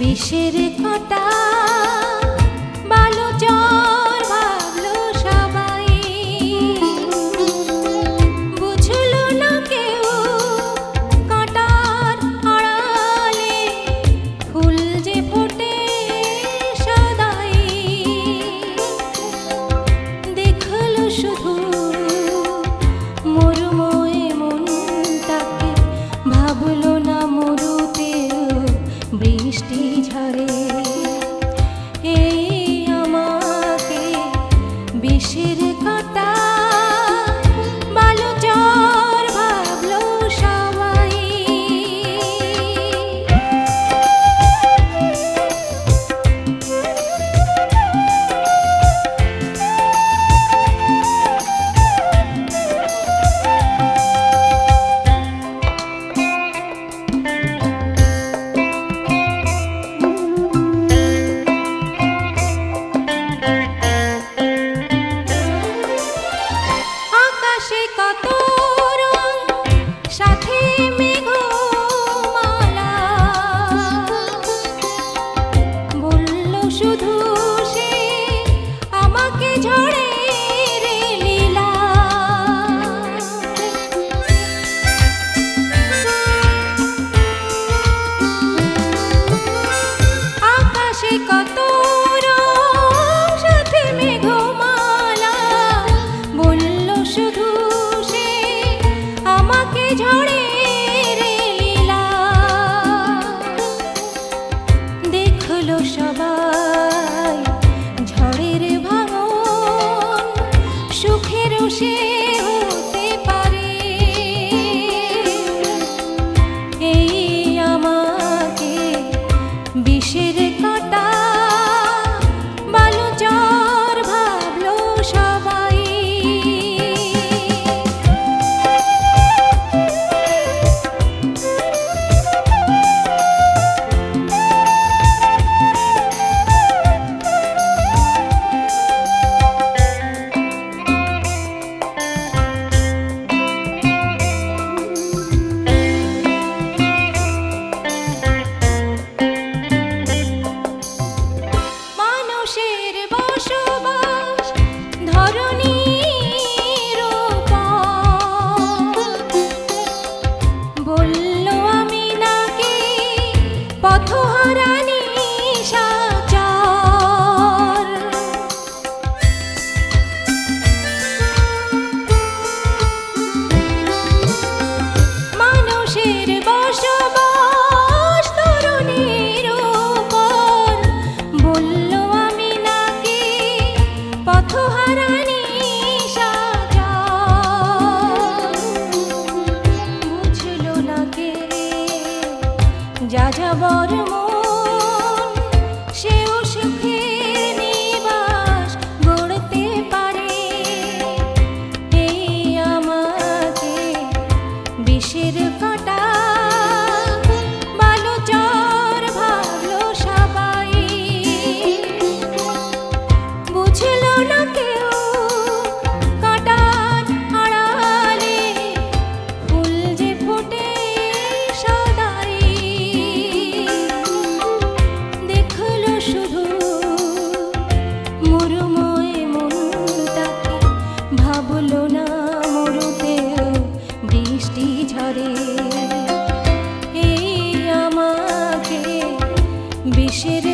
বিষের কাঁটা বালু জ্বর ভাবলো সবাই, বুঝলো না কেউ কাঁটার আড়ালে ফুল যে ফোটে সদাই। দেখলো শুধু মরুময় মনটাকে, ভাবলো না মরুতেও বৃষ্টি ঝরে। এই আমাকে বিষের কাঁটা বালু জ্বর ভাবলো সবাই। আকাশে কত রং, সাথে মেঘমালা, বলল শুধু সে আমাকে ঝড়ের লীলা। আকাশে কত রং, সাথে মেঘমালা, বলল শুধু সে আমাকে ঝড়ের লীলা। দেখলো সবাই ঝড়ের ভাঙন, সুখেরও সে হতে পারে। এই আমাকে বিষের কাঁটা বালু জ্বর ভাবলো সবাই। মানুষের বসবাস ধরণীর উপর, বলল আমি নাকি পথহারা নিশাচর। মানুষের বসবাস ধরণীর উপর, বলল আমি নাকি পথহারা নিশাচর। বুঝলো না কে যাযাবর মন, সেও সুখের নিবাস গড়তে পারে। এই আমাকে বিষের কাঁটা বালু জ্বর ভাবলো সবাই। বুঝলো না কেউ কাঁটার আড়ালে ফুল যে ফোটে সদাই। দেখলো শুধু মরুময় মনটাকে, ভাবলো না মরুতেও বৃষ্টি ঝরে। এই আমাকে বিষের